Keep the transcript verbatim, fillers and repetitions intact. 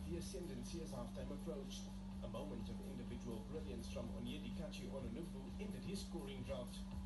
the ascendancy as halftime approached. A moment of individual brilliance from Onyedikachi Ononufu ended his scoring drought.